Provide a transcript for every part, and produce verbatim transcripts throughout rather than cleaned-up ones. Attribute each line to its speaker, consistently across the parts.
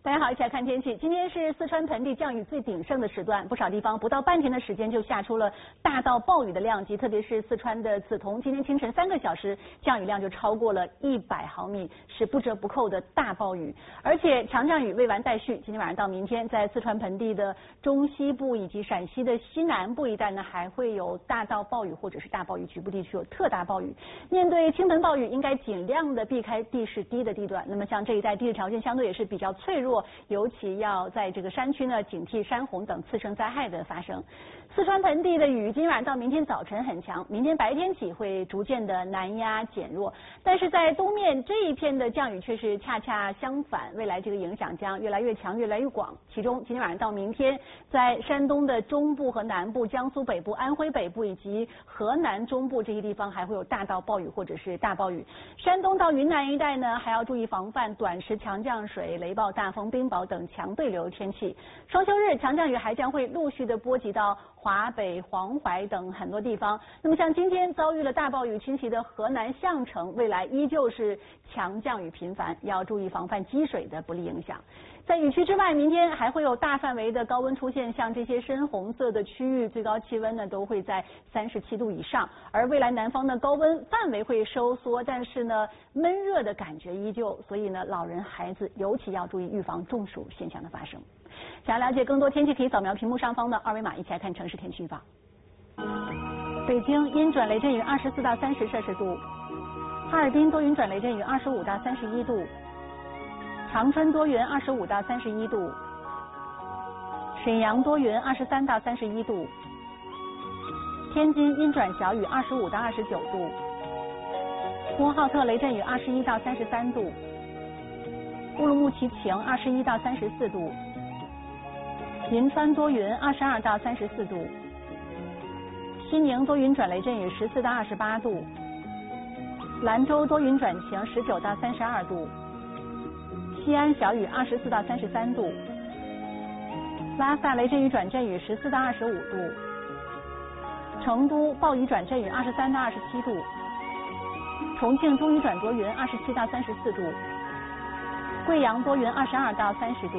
Speaker 1: 大家好，一起来看天气。今天是四川盆地降雨最鼎盛的时段，不少地方不到半天的时间就下出了大到暴雨的量级，特别是四川的梓潼，今天清晨三个小时降雨量就超过了一百毫米，是不折不扣的大暴雨。而且强降雨未完待续，今天晚上到明天，在四川盆地的中西部以及陕西的西南部一带呢，还会有大到暴雨或者是大暴雨，局部地区有特大暴雨。面对倾盆暴雨，应该尽量的避开地势低的地段。那么像这一带地质条件相对也是比较脆弱，尤其要在这个山区呢，警惕山洪等次生灾害的发生。四川盆地的雨今晚到明天早晨很强，明天白天起会逐渐的南压减弱，但是在东面这一片的降雨却是恰恰相反，未来这个影响将越来越强，越来越广。其中今天晚上到明天，在山东的中部和南部、江苏北部、安徽北部以及河南中部这些地方还会有大到暴雨或者是大暴雨。山东到云南一带呢，还要注意防范短时强降水、雷暴、大风、冰雹等强对流天气。双休日强降雨还将会陆续的波及到华北、黄淮等很多地方。那么像今天遭遇了大暴雨侵袭的河南项城，未来依旧是强降雨频繁，要注意防范积水的不利影响。在雨区之外，明天还会有大范围的高温出现，像这些深红色的区域，最高气温呢都会在三十七度以上。而未来南方的高温范围会收缩，但是呢闷热的感觉依旧，所以呢老人孩子尤其要注意预防中暑现象的发生。想要了解更多天气，可以扫描屏幕上方的二维码，一起来看城市天气预报。北京阴转雷阵雨二十四到三十摄氏度，哈尔滨多云转雷阵雨二十五到三十一度，长春多云二十五到三十一度，沈阳多云二十三到三十一度，天津阴转小雨二十五到二十九度，呼和浩特雷阵雨二十一到三十三度，乌鲁木齐晴二十一到三十四度，银川多云二十二到三十四度，西宁多云转雷阵雨十四到二十八度，兰州多云转晴十九到三十二度，西安小雨二十四到三十三度，拉萨雷阵雨转阵雨十四到二十五度，成都暴雨转阵雨二十三到二十七度，重庆中雨转多云二十七到三十四度，贵阳多云二十二到三十度，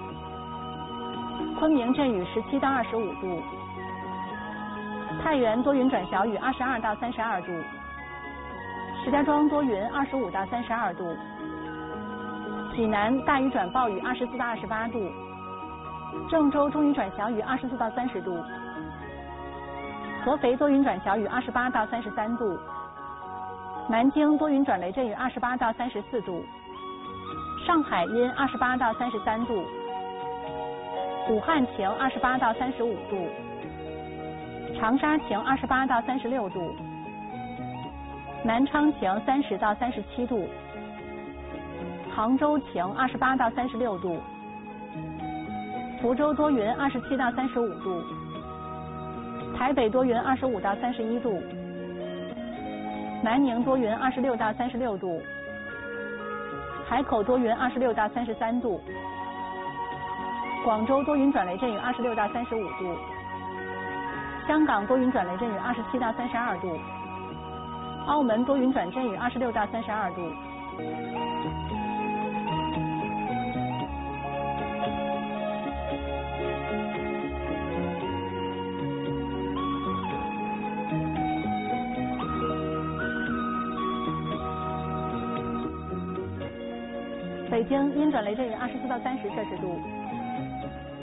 Speaker 1: 昆明阵雨十七到二十五度，太原多云转小雨二十二到三十二度，石家庄多云二十五到三十二度，济南大雨转暴雨二十四到二十八度，郑州中雨转小雨二十四到三十度，合肥多云转小雨二十八到三十三度，南京多云转雷阵雨二十八到三十四度，上海阴二十八到三十三度，武汉晴二十八到三十五度，长沙晴二十八到三十六度，南昌晴三十到三十七度，杭州晴二十八到三十六度，福州多云二十七到三十五度，台北多云二十五到三十一度，南宁多云二十六到三十六度，海口多云二十六到三十三度，广州多云转雷阵雨二十六到三十五度，香港多云转雷阵雨二十七到三十二度，澳门多云转阵雨二十六到三十二度。北京阴转雷阵雨二十四到三十摄氏度，